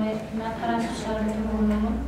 мен Карасу шаарынын тургунумун.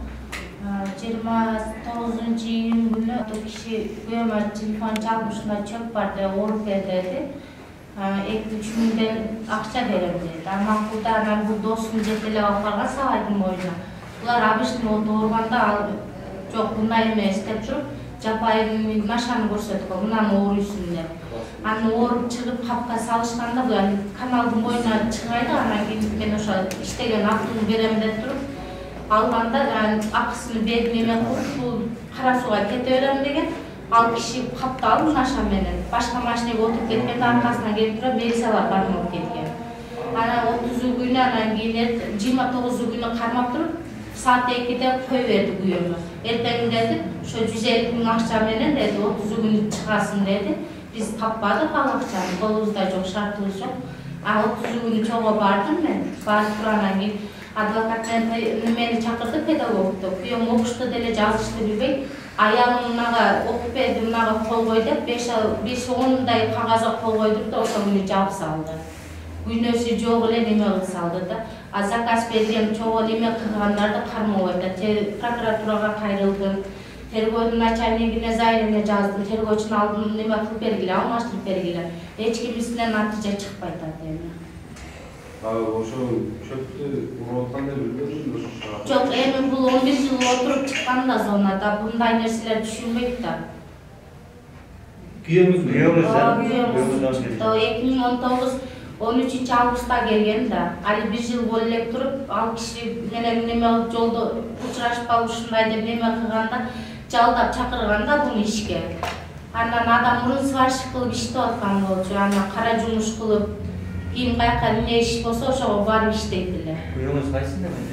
29-iyun günü kişi kuyama telefon çalmışına çöp vardı, olup geldi. 2-3 günden akça verim dedi. Ama burada bu dostum jetele alkarga sağaydım oyuna. Bunlar abiştin o doğurganda çok bunday emes dep turup Japayın naşanı görsetip bundan oğruysun dep. Anı oğurup çıkıp kapka salışkanda bu yani kanalın boyuna çıkaydı ana ben oşa iştegen aklını verem dep turup alganda yani akısını vermeme kurup bu Karasuga keteverem degen al kişi kapta alın naşan menen. Başka maşineye oturup ketken arkasına gelip durup melisalar karmap ketken. Ana 30 günü anan giyinir, 29 günü karmap durup saat 2'de koy verdi bu yolu. Ertegen dedi, şu 150 bin akça menen dedi, 30 günü çıkasın dedi. Biz tapmadık al akçanı, kolumuzda yok, şartımız yok. 30 günü çoğu bardım ben, barıp buranan giyip. Advokat meni çakırdı pedagogtu. Kuyum okuştu dele жазышты bilbey. Ayağım unaga okup edi, unaga kol koydu. 5-10'day kagaza kol koydup da osa günü cevap saldı. Günösü çoğu ile neme kıl saldı da. Zakaz bergen çoğu neme kılganlardı karma oydu. Prokuraturaga kayrıldım. Tergoydun начальнигине заявление жаздым. Tergoyçun aldım neme kılıp bergile, almaştırıp bergile. Hiç kimisinden natija çıkpaydı demi. Oşo çöptü uğratkanda bilmiyorsunuz. Çok emin bu 11 yıl oturup çıkan da zonada bunday nerseler düşünmeyip da. Güyümüz mü? Güyümüz çıktı. 2019-13 Ağustos'ta gelgen da. Ali bir yıl bollep turup al kişi menen neme jolda uçuraşıp alışınday dep neme kılganda jaldap çakırganda bunu işke. Andan adam murun svarşık kılıp işte otkan bolчу. Ana kara jumuş kılıp Kim kayakka ne iş bolsa oşoga barıp işteydiler. Kuyumuz kaysında mende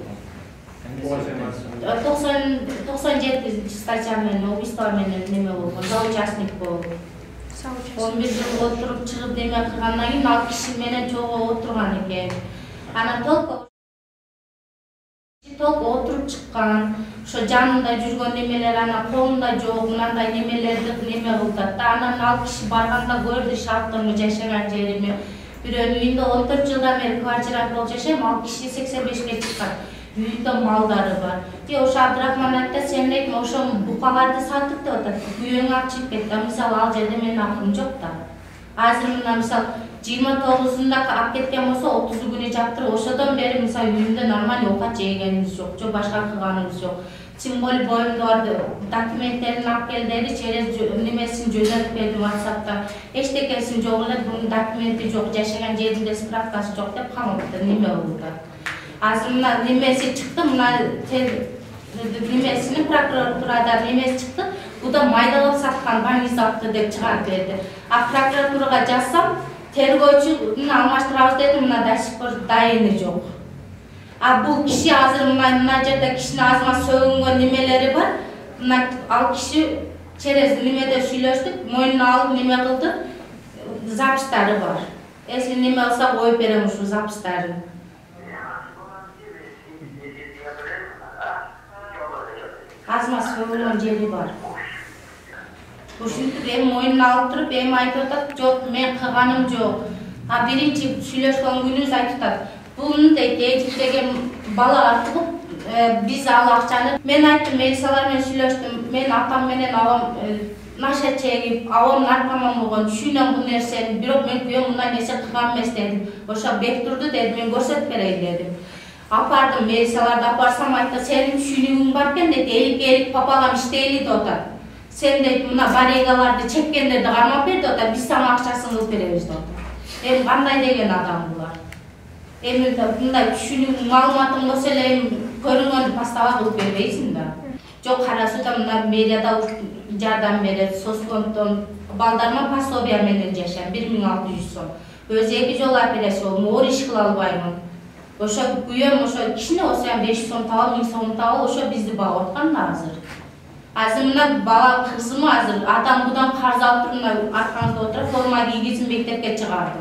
çok 97 stатья менен, убийство менен неме болгон, соучастник болду. 11 жыл отуруп чыгып неме кылгандан кийин ал киши менен чогуу отурган экен. Анан толку отуруп чыккан, ошо жанында жүргөн немелер ана колунда жок, мынандай немелерди неме кылдат да. Анан ал киши барганда көрдү шартымы жашаган жерими. Бирөөнүн үйүндө 14 жылдан бери квартира болуп жашайм, ал киши 85ге чыккан. Үйүндө малдары бар. Те ошо Абдрахман айтты, сен айтма ошо букаларды сатып деп атат. Күйөөң ак чыгып кетти. Мисалы ал жерде менин акым жок да. Азыр мына мисалы 29-unda ап кеткен болсо 30 күнү жаптырып, ошодон бери мисалы үйүмдө нормаль оокат жегенибиз жок, же башка кылганыбыз жок. Тем более боюмда бар документтерин алып кел деди, через немесин жөнөтүп бердим WhatsApp'та. Эчтекесин жок эле, бунун документи жок, жашаган жеринде справкасы жок деп камапты, неме болду. Азыр мына немеси чыкты, мына немесинин прокуратурада немеси чыкты. Бу да майдалап саткан банизапты деп чыгарып берди. А прокуратурага жазсам, тергөөчүнү алмаштырабыз деди, мына до сих пор дайыны жок. А бул киши азыр мына жерде кишинин азырма сөгүнгөн немелери бар. Мына ал киши через немеде сүйлөштүк, мойнуна алып неме кылды, запистары бар. Если неме алса коюп берем ушу запистарын. Азма сөгүнгөн жери бар. Ушинтип эми мойнуна алып туруп, эми айтып атат, жок, мен кылганым жок. А биринчи сүйлөшкөн күнүбүз айтып атат. Bunun deyip bala artık biz al akçanı. Ben ayttım, melisalarla süйлөштүм. Men atam menen alam naşa çegip, avam narkoman bolgon, düşünem bu nerseni. Birok men kuyum bundan nese kılgan emes dedim. Oşa bek durdu dedim, men görsetip bereyim dedim. Apardım, melisalarda aparsam aytta, senin düşünüğün barken dedi, elik papalam işteyli de otar. Sen deyip, buna baregalardı çekkenlerdi, karmap berdi otar, biz sana akçasını ılıp bereriz de otar. Hem kanday degen adam bular. Emin bunday düşünüp malumatın bolsa эле көрүнгөндү пастава кылып бербейсиң да. Жок, Карасуда мына мэрияда жардам берет, соцфонддон балдарыма пособие менен жашайм, 1600 сом. Өзү 2 жолу операция болдум, оор иш кыла албаймын. Ошо күйөөм ошо кичине болсо 500 сом табып, 1000 сом табып, ошо бизди багып аткан да азыр. Азыр мына бала кызымы азыр атам будан карз алып туруп, мына аркаңызда отуруп, форма кийгизип мектепке чыгардым.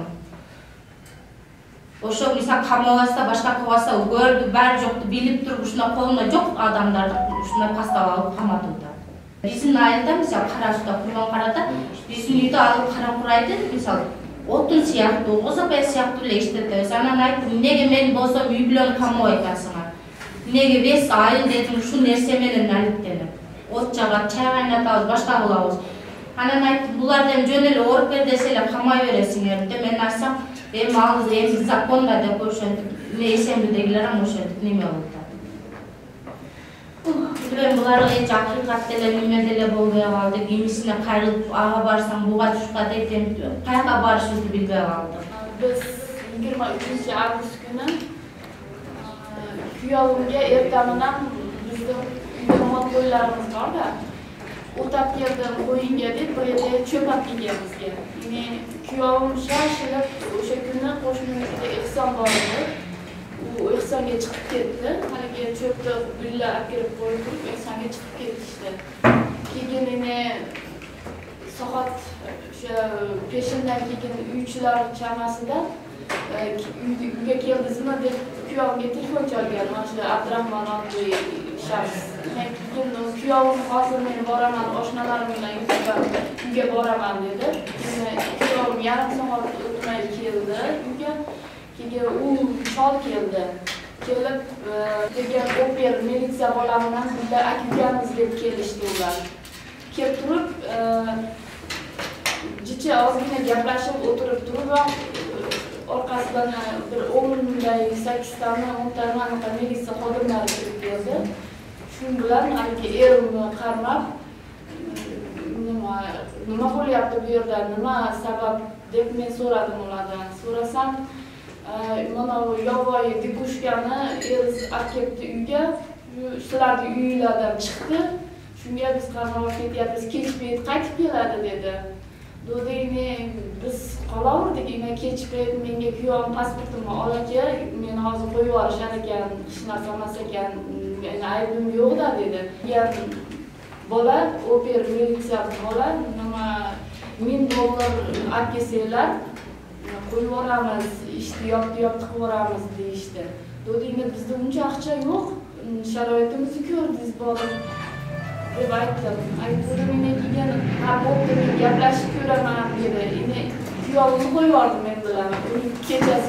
Ошо мисал камабаса, башка кылбаса, көрдү, баары жокту билип туруп, ушуна колуна жок адамдарды ушуна пастап алып каматууда. Биздин айылда мисал Карасуда, Курман карада биздин үйдө алып кара курайды, мисал o'tin siyahtı, o'zapay siyahtı ile işletiyoruz. Anan aytdim, nege men bolsam uy bilan qamoytasыңар. Nege 5 ay dedim, şu nerse menen alıp dedim. Ot jagat, çay qaynatабыз, başka kılabыз. Anan aytdim, bulardan jön ele orup ber deseler qamay beresiңер деп мен айтсам, ağız endi zakonda dep oşentip, ne esemlidegiler ham oşentip neme boldu. Bilmem bularga hiç hakikat dele nime dele bolbay kaldı. Kimisine kayrılıp ağa barsam buğa tuşka deyten kayaka barışımızı bilbey kaldı. Biz 23 Ağustos günü kuyovimga ertamidan bizning uyda mol qo'ylarimiz bor da o'tab keldim qo'yingga deb bu yerda cho'p olib kelganmizga. Ya'ni kuyovim shoshilib o'sha kuni qo'shnimizda ehson bor edi. U ehsonga chiqib ketdi. Haligi cho'pni billa olib kelib qo'yib turib ehsonga chiqib ketdi işte. Keyin yana soat o'sha peshindan keyin uychilar chamasida uyga keldizmi deb kuyovimga telefon chalgan. Mana shu Abdurahmon oddiy shaxs. Keyin kuyovim hozir men boraman, oshnalarim bilan uyga boraman dedi. Kuyovim yarim soat o'tmay keldi uyga. Keyin u chol keldi. Kelib degan oper militsiya bolamidan bizlar akutamiz deb kelishdi ular. Kelib turib jicha ozgina gaplashib o'tirib turib orqasidan bir 8 tani 10 tani militsiya xodimlari kirib keldi. Shu bilan haligi erimni qarmab nima bo'lyapti bu yerda, nima sabab deb men so'radim ulardan. So'rasam mana yovvoyi dekushkani eriz olib ketdi uyga, shularning uylaridan chiqdi. Shunga biz qaror ketyapmiz, kech payt qaytib keladi dedi. Dodeyni biz qolaverdik, ina kech payt menga kuyovim pasportimni ol aka, meni hozir qo'yib yuborishar ekan, hech narsa emas ekan, meni aybim yo'q-da dedi. Yani bola, oper militsiya bola, nima $1000 olib kelsanglar qo'yib yuboramiz, ishni yopti qilib yuboramiz deyishdi. Dodeyni bizda uncha aqcha yo'q, sharoitimizni ko'rdingiz borib deb aytdim. Aytdim, men keyin ha bo'pti, men gaplashib ko'raman dedi. Endi kuyovimni qo'yib yubordim men bilan. Kechasi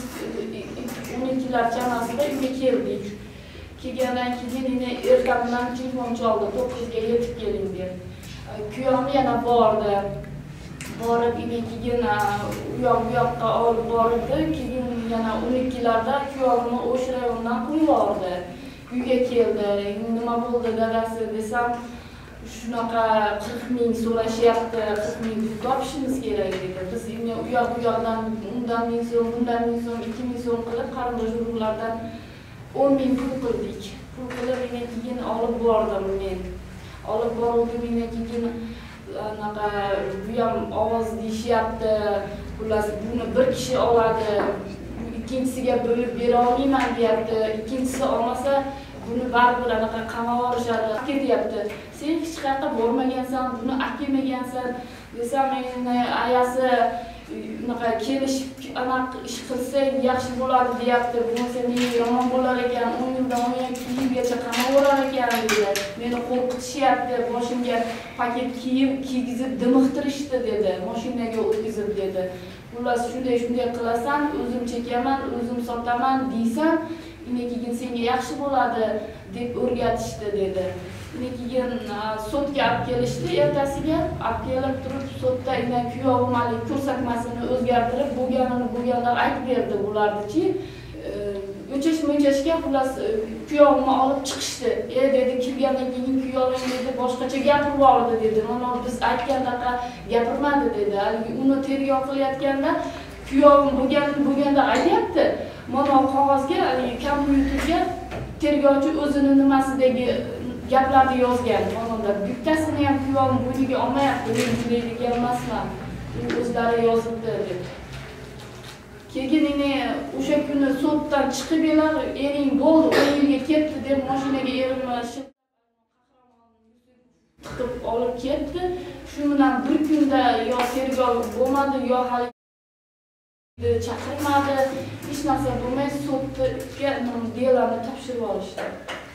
12lar chamasida uyga keldik. Kelgandan keyin endi ertamdan telefon chaldi, 9 ga yetib keling deb. Kuyovim yana bordi. Borib keyin u yoqqa olib bordi. Keyin yana 12larda kuyovimni o'sha rayondan qo'yib yubordi. Uyga keldi. Nima bo'ldi dadasi desam, shunaqa 40 ming so'rashyapti, 40 ming pul topishimiz kerak dedi. Biz endi u yoqdan undan 1000 so'm, bundan 1000 so'm, 2000 so'm qilib qarindosh urug'lardan 10 ming pul qildik. Pul qilib keyin olib bordim men. Olib bordim keyin anaqa bu ham ovoz deyishyapti. Xullas buni bir kishi oladi. Ikkinchisiga bo'lib bera olmayman deyapti. Ikkinchisi olmasa buni baribir anaqa qamab yuborishadi ketyapti. Sen hech qayerga bormagansan, buni akemagansan desam, meni ayasi unaqa kelishib anaqa ish qilsa yaxshi bo'ladi deyapti. Bo'lmasa menga yomon bo'lar ekan, 10 yildan 12 yilgacha qamab yuborar ekan dedi. Meni qo'rqitishyapti, boshimga paket kiyim kiygizib dimiqtirishdi dedi. Mashinaga o'tkazib dedi. Xullas shunday qilasan, o'zim chekaman, o'zim sotaman deysan, keyin senga yaxshi bo'ladi deb o'rgatishdi dedi. Keyin sudga olib kelishdi, ertasiga olib kelib turib sudda kuyovim hali ko'rsatmasini o'zgartirib, bo'lganini aytib berdi ularnichi. O'chash-mo'chashga xullas kuyovimni olib chiqishdi. Dedi, kelgandan keyin kuyovim dedi, boshqacha gapirib yubordi dedi. Mana biz aytgandaqa gapirmadi dedi. Haligi uni tergov qilayotganda kuyovim bo'lganda aytayapti. Mana qog'ozga, haligi kompyuterga tergovchi o'zini nimasidagi gaplarni yozgan. Mana bittasini ham kuyovim bo'yniga olmayapti, men bunday degan emasman. O'zlari yozibdi dedi. Keyin o'sha kuni suddan chiqib elar, ering bo'ldi, 10 yilga ketdi deb mashinaga erimni tiqib olib ketdi. Shu bilan bir kunda yo tergov bo'lmadi, yo hali chaqirmadi, hech narsa bo'lmay sudga delani topshirib olishdi.